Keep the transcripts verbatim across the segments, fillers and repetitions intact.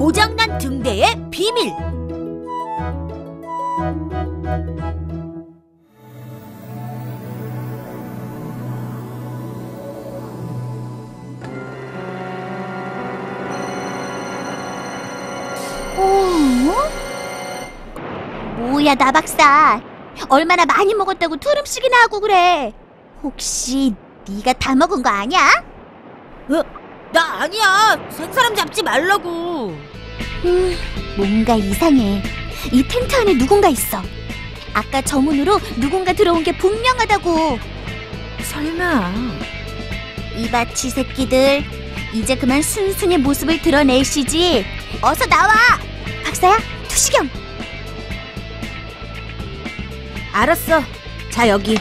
고장난 등대의 비밀. 뭐야, 나 박사. 얼마나 많이 먹었다고 투름씩이나 하고 그래. 혹시 네가 다 먹은 거 아니야? 어? 나 아니야. 생사람 잡지 말라고. 음, 뭔가 이상해. 이 텐트 안에 누군가 있어. 아까 저 문으로 누군가 들어온 게 분명하다고. 설마. 이봐, 쥐새끼들. 이제 그만 순순히 모습을 드러내시지. 어서 나와. 박사야, 투시경. 알았어. 자, 여기.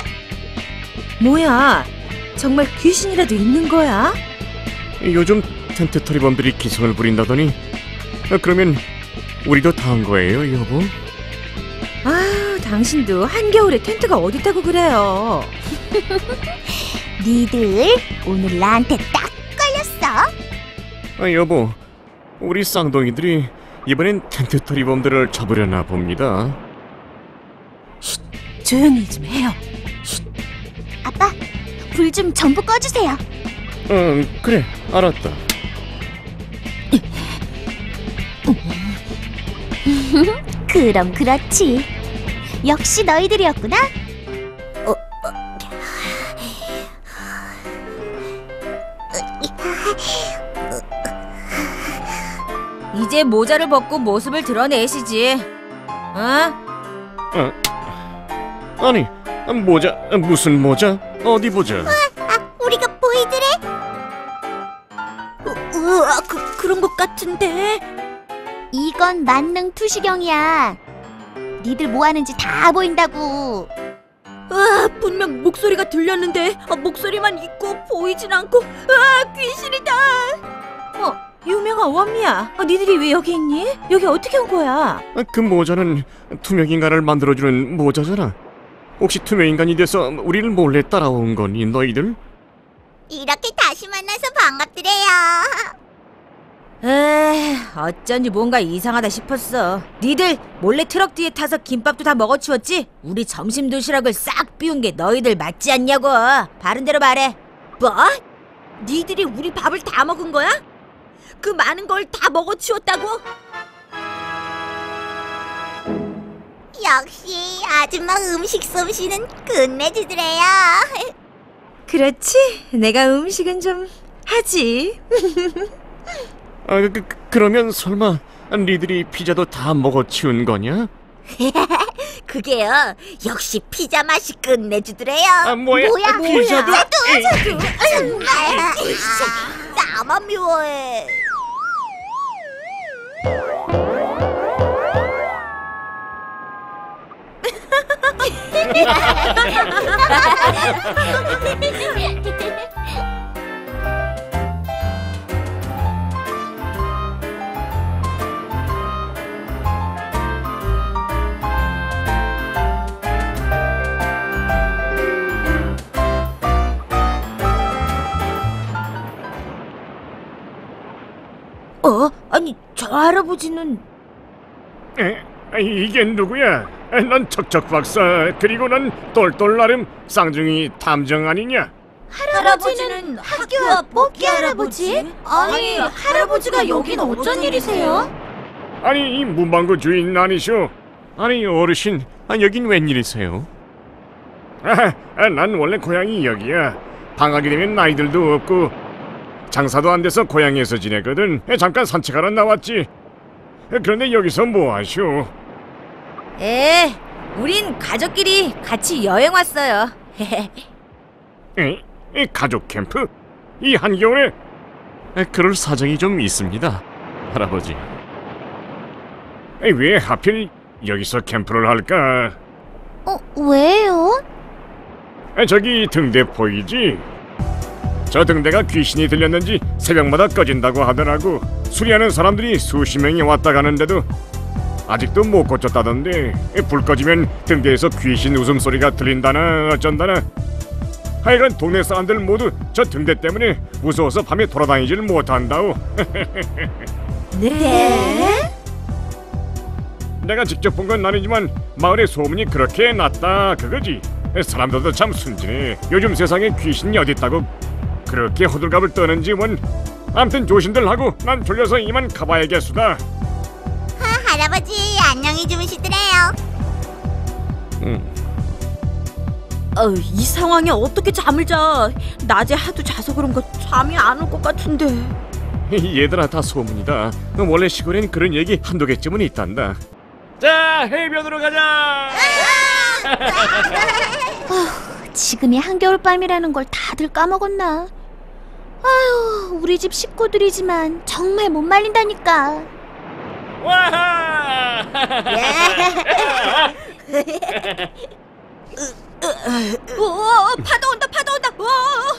뭐야? 정말 귀신이라도 있는 거야? 요즘 텐트 터리범들이 기승을 부린다더니 아, 그러면 우리도 다 한 거예요, 여보? 아, 당신도 한겨울에 텐트가 어딨다고 그래요. 니들 오늘 나한테 딱 걸렸어. 아, 여보, 우리 쌍둥이들이 이번엔 텐트 터리범들을 잡으려나 봅니다. 조용히 좀 해요. 아빠, 불 좀 전부 꺼주세요. 응, 그래, 알았다. 그럼 그렇지. 역시 너희들이었구나. 어, 이제 모자를 벗고 모습을 드러내시지. 어? 어, 아니, 모자, 무슨 모자? 어디 보자. 아, 우리가 보이드래? 으아, 그, 그런 것 같은데. 이건 만능 투시경이야. 니들 뭐 하는지 다 보인다고. 아, 분명 목소리가 들렸는데 아, 목소리만 있고 보이진 않고. 아, 귀신이다. 어, 유명한 원미야. 아, 니들이 왜 여기 있니? 여기 어떻게 온 거야? 아, 그 모자는 투명인간을 만들어주는 모자잖아. 혹시 투명인간이 돼서 우리를 몰래 따라온 거니, 너희들? 이렇게 다시 만나서 반갑드래요. 에이, 어쩐지 뭔가 이상하다 싶었어. 니들 몰래 트럭 뒤에 타서 김밥도 다 먹어치웠지? 우리 점심 도시락을 싹 비운 게 너희들 맞지 않냐고. 바른 대로 말해. 뭐? 니들이 우리 밥을 다 먹은 거야? 그 많은 걸 다 먹어치웠다고? 역시 아줌마 음식 솜씨는 끝내주더래요. 그렇지. 내가 음식은 좀 하지. 아, 그, 그, 그러면 설마 니들이 피자도 다 먹어치운 거냐? 그게요, 역시 피자 맛이 끝내주더래요. 아, 뭐야? 뭐야? 아, 피자도? 저도 저도 정말 나만 미워해. 어? 아니, 저 할아버지는... 에? 이게 누구야? 난 척척 박사, 그리고 난 똘똘 나름 쌍둥이 탐정 아니냐? 할아버지는 학교 앞 뽑기 할아버지? 아니, 할아버지가 여긴 어쩐 일이세요? 아니, 이 문방구 주인 아니쇼? 아니, 어르신, 아, 여긴 웬일이세요? 아, 난 원래 고향이 여기야. 방학이 되면 아이들도 없고 장사도 안 돼서 고향에서 지내거든. 잠깐 산책하러 나왔지. 그런데 여기서 뭐 하쇼? 에, 우린 가족끼리 같이 여행 왔어요. 에? 이 가족 캠프? 이 한겨울에? 에, 그럴 사정이 좀 있습니다, 할아버지. 에, 왜 하필 여기서 캠프를 할까? 어, 왜요? 에, 저기 등대 보이지? 저 등대가 귀신이 들렸는지 새벽마다 꺼진다고 하더라고. 수리하는 사람들이 수십 명이 왔다 가는데도 아직도 못 고쳤다던데. 불 꺼지면 등대에서 귀신 웃음소리가 들린다나 어쩐다나. 하여간 동네 사람들 모두 저 등대 때문에 무서워서 밤에 돌아다니질 못한다오. 네? 내가 직접 본 건 아니지만 마을에 소문이 그렇게 났다 그거지. 사람들도 참 순진해. 요즘 세상에 귀신이 어딨다고 그렇게 호들갑을 떠는지 원. 암튼 조심들 하고 난 졸려서 이만 가봐야겠수다. 할아버지 안녕히 주무시더래요. 응. 어, 이 상황에 어떻게 잠을 자? 낮에 하도 자서 그런가 잠이 안 올 것 같은데. 얘들아 다 소문이다. 원래 시골엔 그런 얘기 한두 개쯤은 있단다. 자 해변으로 가자. 지금이 한겨울밤이라는 걸 다들 까먹었나? 아휴, 우리 집 식구들이지만 정말 못 말린다니까. 와하! 오, 파도 온다, 파도 온다. 오.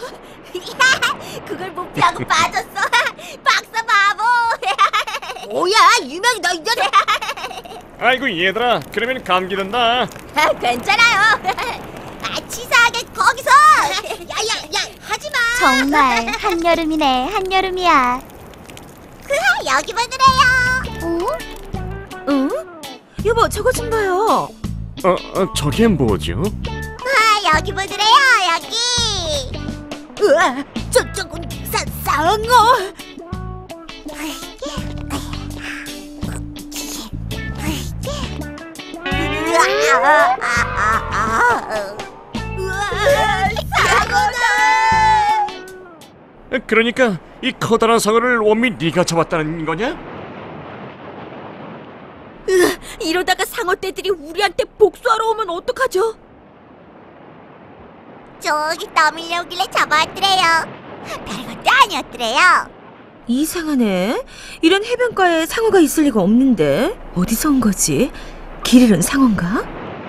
그걸 못 피하고 빠졌어. 박사 바보. 뭐야, 유명이 너 이제. 아이고 얘들아 그러면 감기 든다. 괜찮아요. 아, 치사하게 거기서. 야야야, 하지 마. 정말 한여름이네, 한여름이야. 그 여기 보드래요. 어? 응? 여보, 저거 좀 봐요. 어, 어 저게 뭐죠? 아, 여기 보드래요, 여기. 으아, 저쪽은 사, 상어. 우와, 상어다. 그러니까 이 커다란 상어를 원미 네가 잡았다는 거냐? 으아, 이러다가 상어떼들이 우리한테 복수하러 오면 어떡하죠? 저기 떠밀려 오길래 잡아왔더래요. 별것도 아니었더래요. 이상하네. 이런 해변가에 상어가 있을 리가 없는데 어디서 온 거지? 길 잃은 상어인가?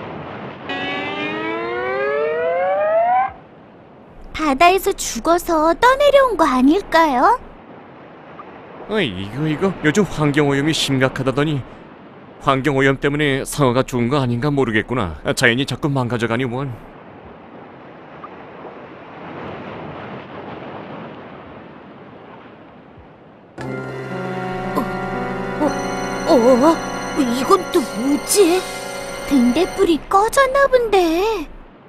바다에서 죽어서 떠내려온 거 아닐까요? 어, 이거 이거 요즘 환경오염이 심각하다더니 환경오염 때문에 상어가 죽은 거 아닌가 모르겠구나. 자연이 자꾸 망가져가니 원. 어? 이건 또 뭐지? 등대불이 꺼졌나 본데.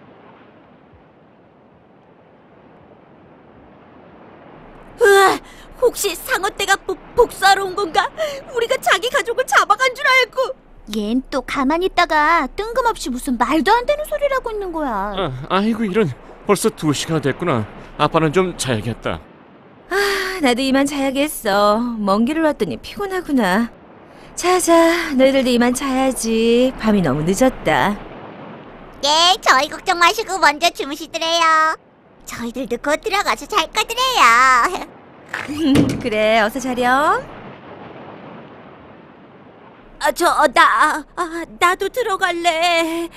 으아, 혹시 상어떼가 복, 복수하러 온 건가? 우리가 자기 가족을 잡아간 줄 알고. 얜 또 가만히 있다가 뜬금없이 무슨 말도 안 되는 소리를 하고 있는 거야. 아, 아이고 이런 벌써 두 시가 됐구나. 아빠는 좀 자야겠다. 아, 나도 이만 자야겠어. 먼 길을 왔더니 피곤하구나. 자자, 너희들도 이만 자야지. 밤이 너무 늦었다. 예, 저희 걱정 마시고 먼저 주무시더래요. 저희들도 곧 들어가서 잘 거드래요. 그래, 어서 자렴. 아, 저, 나, 아, 나도 들어갈래.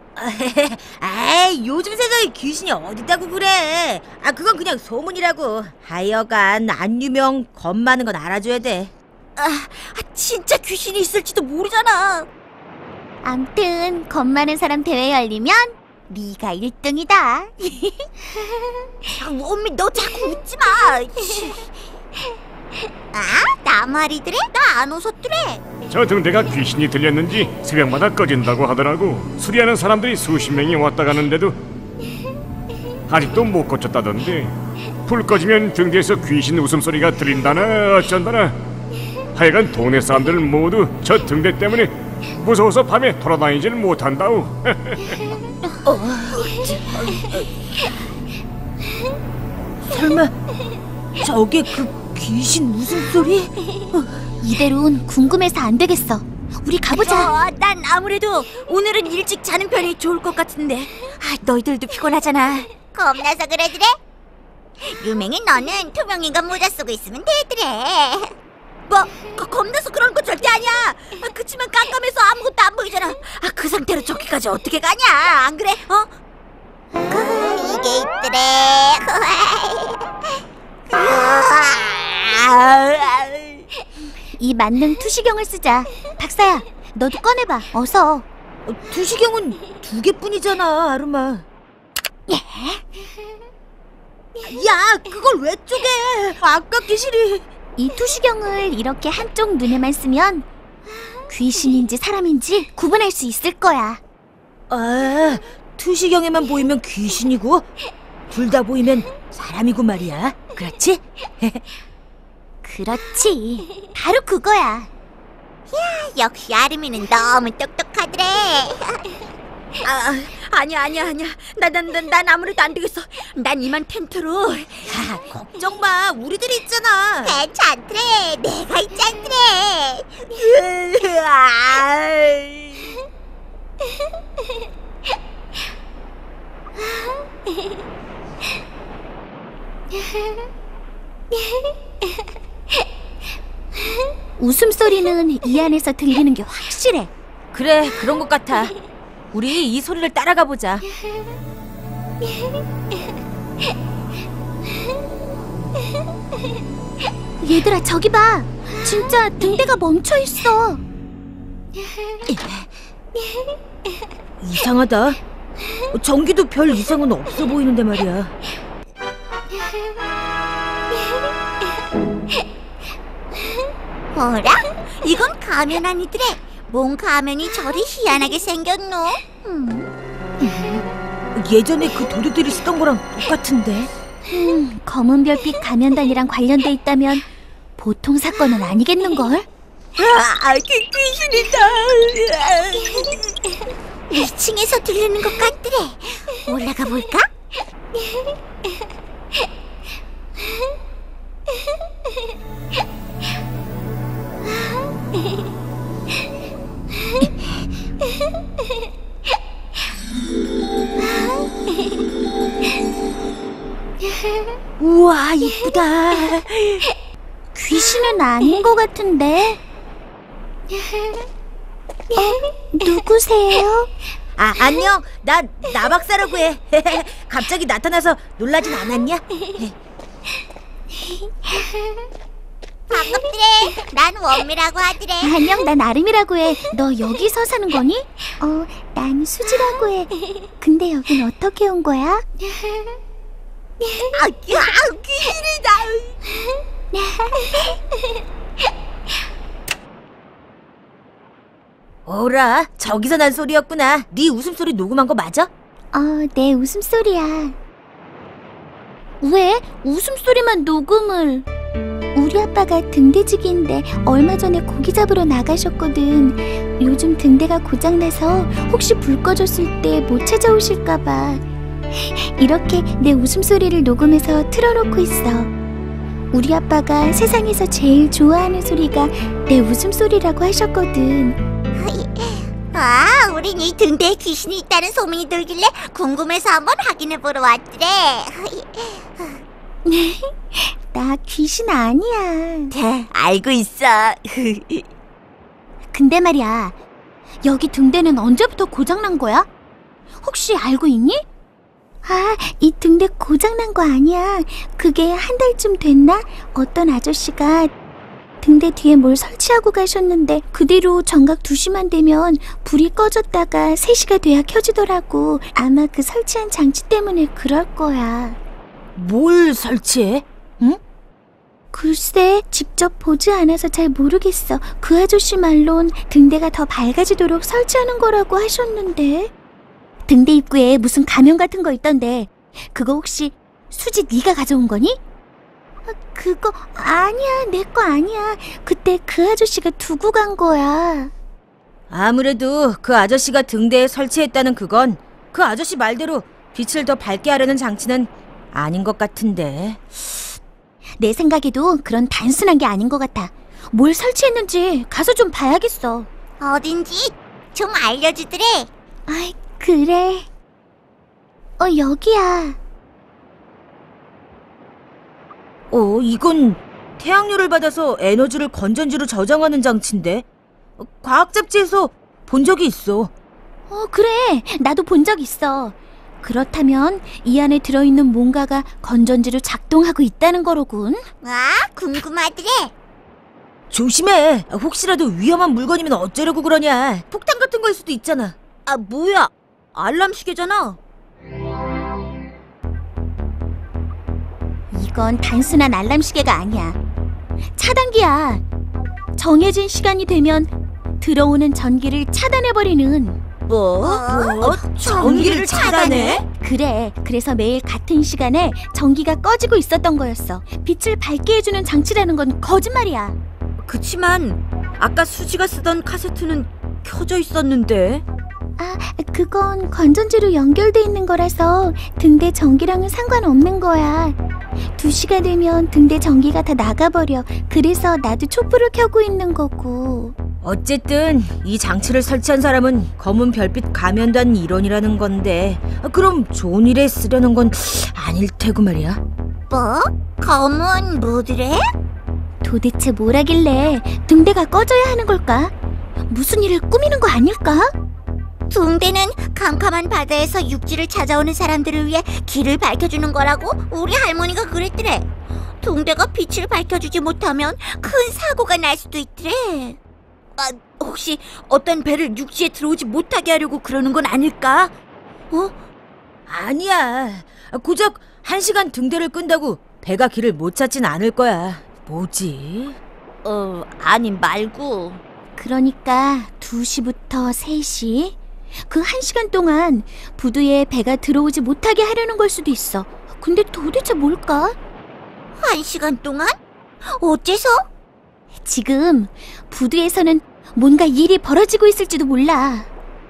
에이, 요즘 세상에 귀신이 어디다고 그래. 아, 그건 그냥 소문이라고. 하여간 안유명 겁 많은 건 알아줘야 돼. 아, 진짜 귀신이 있을지도 모르잖아. 암튼 겁 많은 사람 대회 열리면 네가 일 등이다. 아, 엄미, 너 자꾸 웃지 마. 아? 나 말이더래? 나 안 웃었더래. 저 등대가 귀신이 들렸는지 새벽마다 꺼진다고 하더라고. 수리하는 사람들이 수십 명이 왔다 가는데도 아직도 못 고쳤다던데. 불 꺼지면 등대에서 귀신 웃음소리가 들린다나 어쩐다나. 하여간 동네 사람들 모두 저 등대 때문에 무서워서 밤에 돌아다니질 못한다우. 설마 저게 그 귀신 웃음소리? 이대로는 궁금해서 안 되겠어. 우리 가보자. 어, 난 아무래도 오늘은 일찍 자는 편이 좋을 것 같은데. 아, 너희들도 피곤하잖아. 겁나서 그러더래? 유명인 너는 투명인간 모자 쓰고 있으면 되더래. 뭐, 그, 겁나서 그런 거 절대 아니야. 아, 그치만 깜깜해서 아무것도 안 보이잖아. 아, 그 상태로 저기까지 어떻게 가냐? 안 그래? 어? 그, 이게 있더래. 이 만능 투시경을 쓰자. 박사야, 너도 꺼내봐. 어서. 어, 두시경은 두 개뿐이잖아, 아르마. 야, 그걸 왜 쪼개? 아까 귀신이. 이 투시경을 이렇게 한쪽 눈에만 쓰면 귀신인지 사람인지 구분할 수 있을 거야. 아, 투시경에만 보이면 귀신이고 둘 다 보이면 사람이고 말이야. 그렇지? 그렇지. 바로 그거야. 역시 아름이는 너무 똑똑하더래. 아, 아니야 아니야 아니야. 나난 난, 난 아무래도 안 되겠어. 난 이만 텐트로. 야, 걱정 마. 우리들이 있잖아. 괜찮더래. 내가 있잖더래. 웃음소리는 이 안에서 들리는 게 확실해. 그래, 그런 것 같아. 우리 이 소리를 따라가 보자. 얘들아, 저기 봐. 진짜 등대가 멈춰 있어. 이상하다. 전기도 별 이상은 없어 보이는데 말이야. 어라? 이건 가면 아니더래. 뭔 가면이 저리 희한하게 생겼노? 음. 예전에 그 도둑들이 쓰던 거랑 똑같은데. 음, 검은 별빛 가면단이랑 관련돼 있다면 보통 사건은 아니겠는걸? 아, 귀신이다. 이 층에서 들리는 것 같더래. 올라가 볼까? 우와, 이쁘다. 귀신은 아닌 것 같은데. 어, 누구세요? 아, 안녕. 나 나박사라고 해. 갑자기 나타나서 놀라진 않았냐? 반갑더래. 난 원미라고 하더래. 안녕, 난 아름이라고 해. 너 여기서 사는 거니? 어, 난 수지라고 해. 근데 여긴 어떻게 온 거야? 아, 귀신이다. 어라, 저기서 난 소리였구나. 네 웃음소리 녹음한 거 맞아? 어, 내 웃음소리야. 왜 웃음소리만 녹음을? 우리 아빠가 등대지기인데 얼마 전에 고기 잡으러 나가셨거든. 요즘 등대가 고장나서 혹시 불 꺼졌을 때 못 찾아오실까봐 이렇게 내 웃음소리를 녹음해서 틀어놓고 있어. 우리 아빠가 세상에서 제일 좋아하는 소리가 내 웃음소리라고 하셨거든. 아, 우린 이 등대에 귀신이 있다는 소문이 돌길래 궁금해서 한번 확인해 보러 왔더래. 나 귀신 아니야. 네, 알고 있어. 근데 말이야, 여기 등대는 언제부터 고장난 거야? 혹시 알고 있니? 아, 이 등대 고장난 거 아니야. 그게 한 달쯤 됐나? 어떤 아저씨가 등대 뒤에 뭘 설치하고 가셨는데 그 뒤로 정각 두 시만 되면 불이 꺼졌다가 세 시가 돼야 켜지더라고. 아마 그 설치한 장치 때문에 그럴 거야. 뭘 설치해? 응? 글쎄, 직접 보지 않아서 잘 모르겠어. 그 아저씨 말론 등대가 더 밝아지도록 설치하는 거라고 하셨는데. 등대 입구에 무슨 가면 같은 거 있던데 그거 혹시 수지 네가 가져온 거니? 아, 그거 아니야, 내 거 아니야. 그때 그 아저씨가 두고 간 거야. 아무래도 그 아저씨가 등대에 설치했다는 그건 그 아저씨 말대로 빛을 더 밝게 하려는 장치는 아닌 것 같은데. 내 생각에도 그런 단순한 게 아닌 것 같아. 뭘 설치했는지 가서 좀 봐야겠어. 어딘지 좀 알려주더래. 아이, 그래. 어, 여기야. 어, 이건 태양열을 받아서 에너지를 건전지로 저장하는 장치인데. 어, 과학 잡지에서 본 적이 있어. 어, 그래. 나도 본 적 있어. 그렇다면 이 안에 들어있는 뭔가가 건전지로 작동하고 있다는 거로군. 와, 궁금하더래. 조심해. 혹시라도 위험한 물건이면 어쩌려고 그러냐. 폭탄 같은 거일 수도 있잖아. 아, 뭐야. 알람 시계잖아. 이건 단순한 알람 시계가 아니야. 차단기야. 정해진 시간이 되면 들어오는 전기를 차단해버리는. 뭐? 어? 전기를 차단해? 그래, 그래서 매일 같은 시간에 전기가 꺼지고 있었던 거였어. 빛을 밝게 해주는 장치라는 건 거짓말이야. 그치만 아까 수지가 쓰던 카세트는 켜져 있었는데. 아, 그건 건전지로 연결돼 있는 거라서 등대 전기랑은 상관없는 거야. 두 시가 되면 등대 전기가 다 나가버려. 그래서 나도 촛불을 켜고 있는 거고. 어쨌든 이 장치를 설치한 사람은 검은 별빛 가면단 일원이라는 건데, 그럼 좋은 일에 쓰려는 건 아닐 테고 말이야. 뭐? 검은 뭐드래? 도대체 뭘 하길래 등대가 꺼져야 하는 걸까? 무슨 일을 꾸미는 거 아닐까? 둥대는 캄캄한 바다에서 육지를 찾아오는 사람들을 위해 길을 밝혀주는 거라고 우리 할머니가 그랬더래. 둥대가 빛을 밝혀주지 못하면 큰 사고가 날 수도 있더래. 아, 혹시 어떤 배를 육지에 들어오지 못하게 하려고 그러는 건 아닐까? 어? 아니야. 고작 한 시간 등대를 끈다고 배가 길을 못 찾진 않을 거야. 뭐지? 어, 아니 말고. 그러니까 두 시부터 세 시? 그 한 시간 동안 부두에 배가 들어오지 못하게 하려는 걸 수도 있어. 근데 도대체 뭘까? 한 시간 동안? 어째서? 지금 부두에서는 뭔가 일이 벌어지고 있을지도 몰라.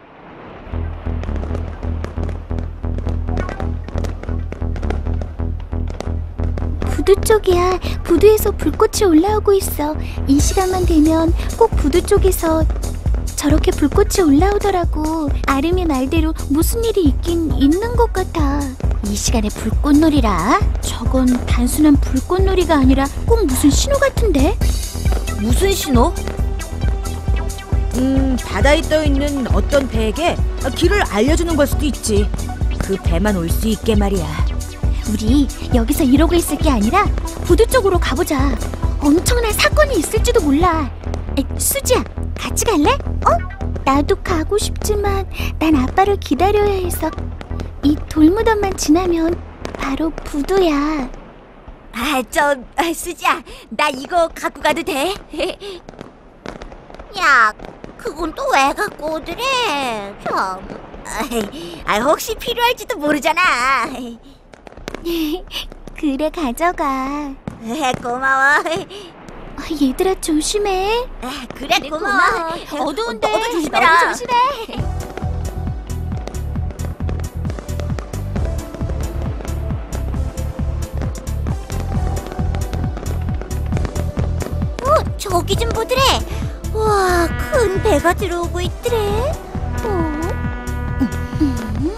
부두 쪽이야. 부두에서 불꽃이 올라오고 있어. 이 시간만 되면 꼭 부두 쪽에서 저렇게 불꽃이 올라오더라고. 아름이 말대로 무슨 일이 있긴 있는 것 같아. 이 시간에 불꽃놀이라? 저건 단순한 불꽃놀이가 아니라 꼭 무슨 신호 같은데? 무슨 신호? 음, 바다에 떠있는 어떤 배에게 길을 알려주는 걸 수도 있지. 그 배만 올 수 있게 말이야. 우리 여기서 이러고 있을 게 아니라 부두 쪽으로 가보자. 엄청난 사건이 있을지도 몰라. 에, 수지야, 같이 갈래? 어? 나도 가고 싶지만 난 아빠를 기다려야 해서. 이 돌무덤만 지나면 바로 부두야. 아, 저, 아, 수지야, 나 이거 갖고 가도 돼? 야, 그건 또 왜 갖고 오더래? 참. 아이, 아, 혹시 필요할지도 모르잖아. 그래, 가져가. 고마워. 아, 얘들아, 조심해. 아, 그래, 고마워. 어두운데 너도 조심해라. 너도 조심해. 어, 저기 좀 보더래. 와, 큰 배가 들어오고 있더래. 어? 음?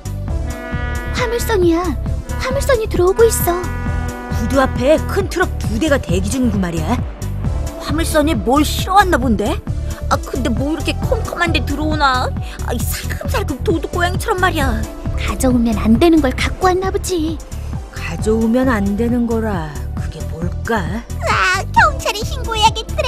화물선이야. 화물선이 들어오고 있어. 부두 앞에 큰 트럭 두 대가 대기 중이고 말이야. 화물선에 뭘 실어왔나 본데? 아, 근데 뭐 이렇게 컴컴한데 들어오나? 아, 이 살금살금 도둑 고양이처럼 말이야. 가져오면 안 되는 걸 갖고 왔나 보지. 가져오면 안 되는 거라. 그게 뭘까? 아, 경찰에 신고해야겠더래.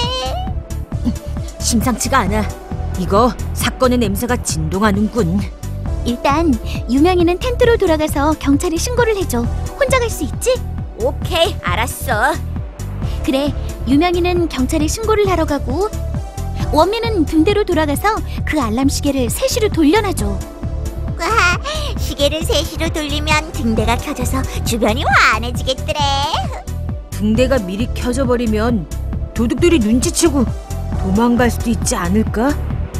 심상치가 않아. 이거 사건의 냄새가 진동하는군. 일단 유명이는 텐트로 돌아가서 경찰에 신고를 해줘. 혼자 갈 수 있지? 오케이, 알았어. 그래, 유명이는 경찰에 신고를 하러 가고 원미는 등대로 돌아가서 그 알람 시계를 세 시로 돌려놔줘. 와, 시계를 세 시로 돌리면 등대가 켜져서 주변이 환해지겠더래. 등대가 미리 켜져 버리면 도둑들이 눈치채고 도망갈 수도 있지 않을까?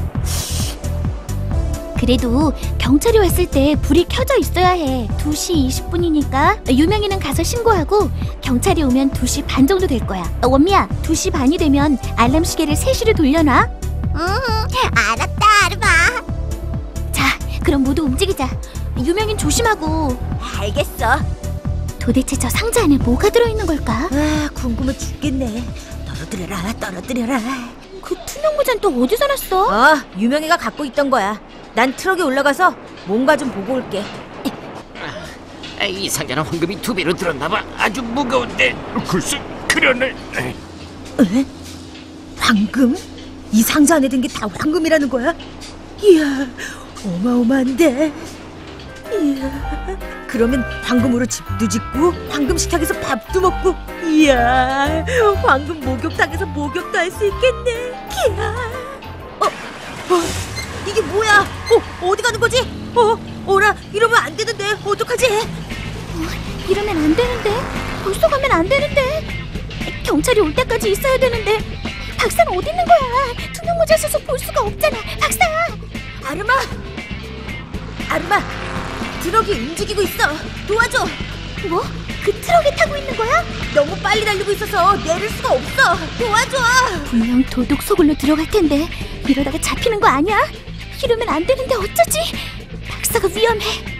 그래도 경찰이 왔을 때 불이 켜져 있어야 해. 두 시 이십 분이니까 유명이는 가서 신고하고 경찰이 오면 두 시 반 정도 될 거야. 어, 원미야, 두 시 반이 되면 알람 시계를 세 시로 돌려놔. 응, 알았다, 아르마. 자, 그럼 모두 움직이자. 유명인 조심하고. 알겠어. 도대체 저 상자 안에 뭐가 들어있는 걸까? 아, 궁금해 죽겠네. 떨어뜨려라, 떨어뜨려라. 그 투명 모자는 또 어디서 났어? 아, 유명이가 갖고 있던 거야. 난 트럭에 올라가서 뭔가 좀 보고 올게. 아, 이 상자는 황금이 두 배로 들었나봐. 아주 무거운데. 글쎄, 그러네. 에? 황금? 이 상자 안에 든 게 다 황금이라는 거야? 이야, 어마어마한데. 이야, 그러면 황금으로 집도 짓고 황금 식탁에서 밥도 먹고, 이야, 황금 목욕탕에서 목욕도 할 수 있겠네. 이야. 어, 어, 이게 뭐야? 어, 어디 가는 거지? 어, 어라, 이러면 안 되는데 어떡하지? 이러면 안 되는데. 벌써 가면 안 되는데. 경찰이 올 때까지 있어야 되는데. 박사는 어디 있는 거야? 투명 모자 써서 볼 수가 없잖아. 박사! 아르마, 아르마, 트럭이 움직이고 있어. 도와줘. 뭐? 그 트럭에 타고 있는 거야? 너무 빨리 달리고 있어서 내릴 수가 없어. 도와줘. 분명 도둑 소굴로 들어갈 텐데 이러다가 잡히는 거 아니야? 이러면 안 되는데 어쩌지? 박사가 위험해.